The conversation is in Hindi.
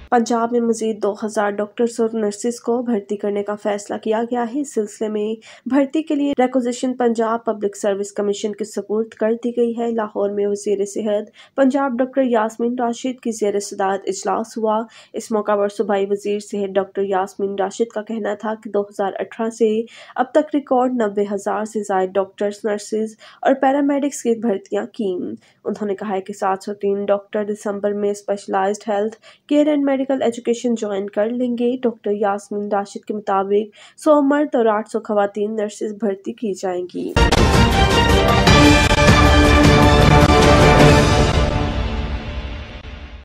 पंजाब में मजीद 2000 डॉक्टर्स और नर्सिस को भर्ती करने का फैसला किया गया है। इस सिलसिले में भर्ती के लिए requisition Punjab public service commission के सुपुर्द कर दी गई है। लाहौर में वज़ीर सेहत पंजाब डॉक्टर यास्मीन राशिद की ज़ेर सदारत इजलास हुआ। इस मौका पर सूबाई वज़ीर सेहत डॉक्टर यास्मीन राशिद का कहना था कि 2018 से अब तक रिकॉर्ड 90,000 से ज़ायद डॉक्टर्स, नर्सिस और पैरामेडिक्स की भर्तियाँ की। उन्होंने कहा है कि 703 डॉक्टर दिसंबर में specialized health care and medical education join कर लेंगे। डॉक्टर यास्मीन राशिद के मुताबिक 100 मर्द और 800 खवातीन नर्सेज भर्ती की जाएंगी।